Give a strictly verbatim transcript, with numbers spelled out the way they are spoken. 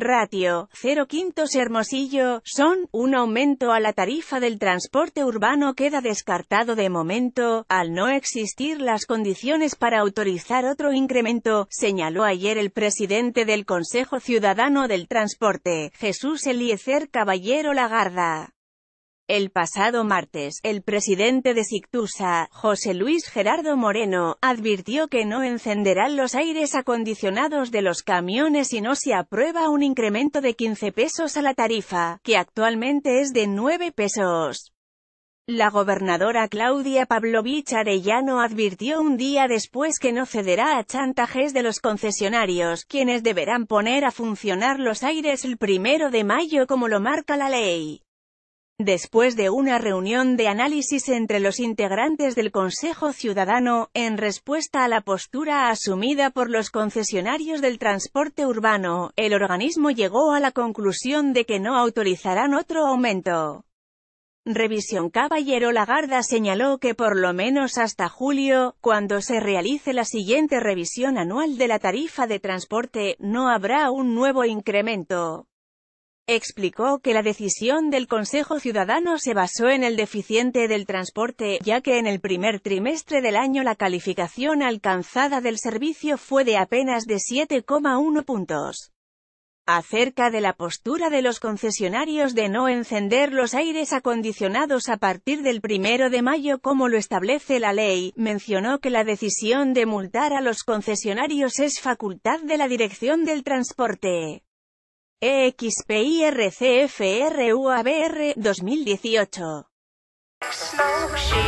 Ratio, cero quintos Hermosillo, son, un aumento a la tarifa del transporte urbano queda descartado de momento, al no existir las condiciones para autorizar otro incremento, señaló ayer el presidente del Consejo Ciudadano del Transporte, Jesús Eliezer Caballero Lagarda. El pasado martes, el presidente de Sictusa, José Luis Gerardo Moreno, advirtió que no encenderán los aires acondicionados de los camiones si no se aprueba un incremento de quince pesos a la tarifa, que actualmente es de nueve pesos. La gobernadora Claudia Pavlovich Arellano advirtió un día después que no cederá a chantajes de los concesionarios, quienes deberán poner a funcionar los aires el primero de mayo como lo marca la ley. Después de una reunión de análisis entre los integrantes del Consejo Ciudadano, en respuesta a la postura asumida por los concesionarios del transporte urbano, el organismo llegó a la conclusión de que no autorizarán otro aumento. Revisión Caballero Lagarda señaló que por lo menos hasta julio, cuando se realice la siguiente revisión anual de la tarifa de transporte, no habrá un nuevo incremento. Explicó que la decisión del Consejo Ciudadano se basó en el deficiente del transporte, ya que en el primer trimestre del año la calificación alcanzada del servicio fue de apenas de siete coma uno puntos. Acerca de la postura de los concesionarios de no encender los aires acondicionados a partir del primero de mayo como lo establece la ley, mencionó que la decisión de multar a los concesionarios es facultad de la Dirección del Transporte. E X P I R C F R U A B R, dos mil dieciocho.